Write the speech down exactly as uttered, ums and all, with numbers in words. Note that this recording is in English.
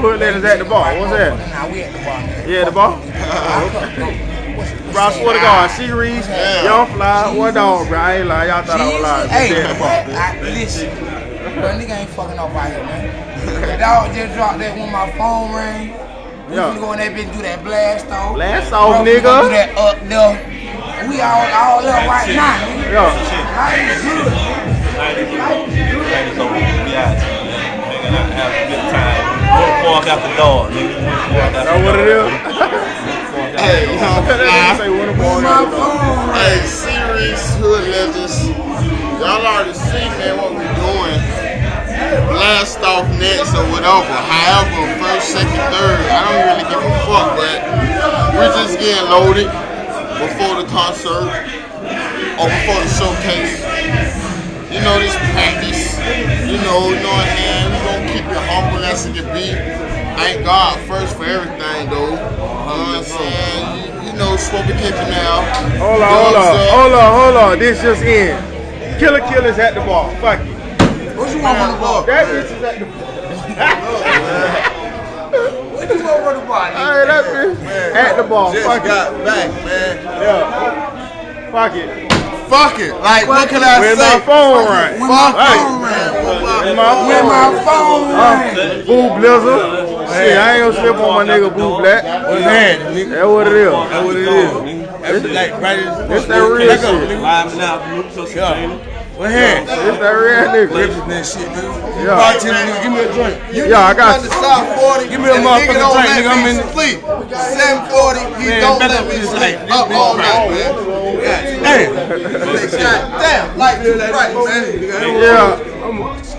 hood letters at the bar. What's that? Nah, we at the bar. Yeah, at the bar? Bro, I swear to God, C.Reese, Young Fly, one dog, bro. I ain't lying. Y'all thought I was lying. Hey, I, listen. Bro, nigga ain't fucking up out here, man. The dog just dropped that when my phone rang. We finna go in that bitch and do that blast off. Blast off, bro, nigga. We do that up there. We all, all up right now, nigga. Yeah. Life is good. Life is good. Have a good time. Don't walk out the door, nigga. That's what it is? Hey, you know, I, hey, C.Reese, Hood Legends. Y'all already seen, man, what we doing. Blast off next or whatever. However, first, second, third, I don't really give a fuck, but we're just getting loaded before the concert or before the showcase. You know, this practice, you know, you know what I mean? We're gonna keep it humble as it can be. Thank God first for everything, though. You know what I'm saying? You, you know, smoke a kitchen now. hold on, hold on, hold on, hold on. This just in. Killer Killers at the bar. Fuck it. What you want on the bar? That bitch is at the bar. What you want on the bar, nigga? Hey, that bitch at the bar. Just Fuck got it. back, man. Yeah. Fuck it. Fuck it. Like, what can I Where's say? my phone right? When my Hey. phone rang. Where's my phone? When my phone rang. Uh, Boo Blizzard. Shit, I ain't gonna slip on my nigga Boo Black. What's that, nigga? That's what it is. That's what it is. That's like right. It's that real shit. Live now. What hand? It's that real nigga. Ripping that shit, nigga. Yeah. Bartender, nigga, give me a drink. You Yeah, I got the you. South forty. Give me a and the motherfucking nigga don't drink, let nigga, I'm me in the- sleep. seven forty, he Man, don't better let me be sleep like this up bitch all right. night, man. Damn. God damn, like you right, man. Yeah. I'm